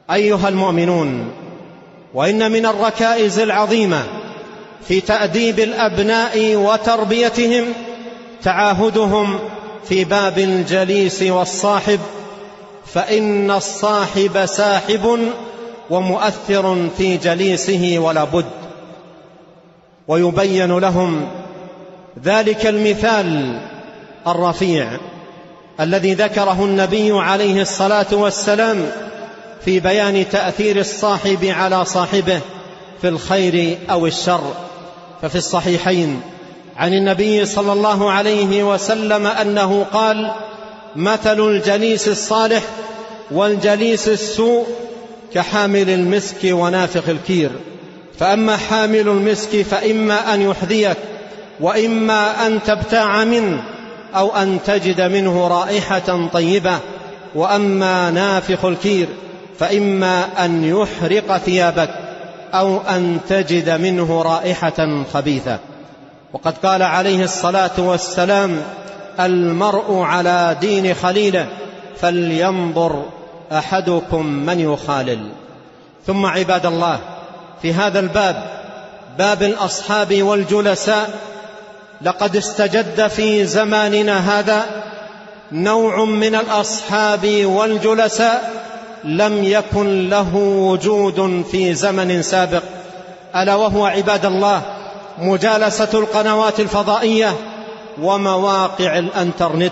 أيها المؤمنون، وإن من الركائز العظيمة في تأديب الأبناء وتربيتهم تعاهدهم في باب الجليس والصاحب، فإن الصاحب ساحب ومؤثر في جليسه ولا بد. ويبين لهم ذلك المثال الرفيع الذي ذكره النبي عليه الصلاة والسلام في بيان تأثير الصاحب على صاحبه في الخير أو الشر. ففي الصحيحين عن النبي صلى الله عليه وسلم أنه قال: مثل الجليس الصالح والجليس السوء كحامل المسك ونافخ الكير، فأما حامل المسك فإما أن يحذيك وإما أن تبتاع منه أو أن تجد منه رائحة طيبة، وأما نافخ الكير فإما أن يحرق ثيابك أو أن تجد منه رائحة خبيثة. وقد قال عليه الصلاة والسلام: المرء على دين خليله فلينظر أحدكم من يخالل. ثم عباد الله، في هذا الباب، باب الأصحاب والجلساء، لقد استجد في زماننا هذا نوع من الأصحاب والجلساء لم يكن له وجود في زمن سابق، ألا وهو عباد الله مجالسة القنوات الفضائية ومواقع الانترنت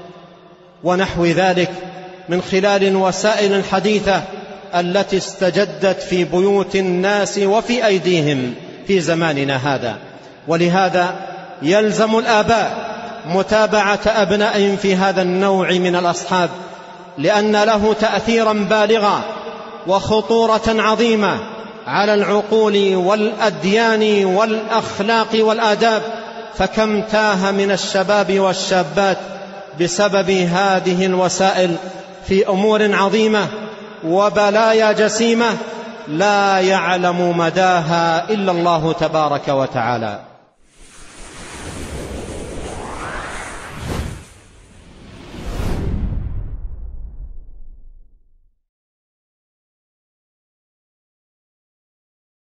ونحو ذلك من خلال الوسائل الحديثة التي استجدت في بيوت الناس وفي أيديهم في زماننا هذا. ولهذا يلزم الآباء متابعة أبنائهم في هذا النوع من الأصحاب، لأن له تأثيرا بالغا وخطورة عظيمة على العقول والأديان والأخلاق والآداب. فكم تاه من الشباب والشابات بسبب هذه الوسائل في أمور عظيمة وبلايا جسيمة لا يعلم مداها إلا الله تبارك وتعالى.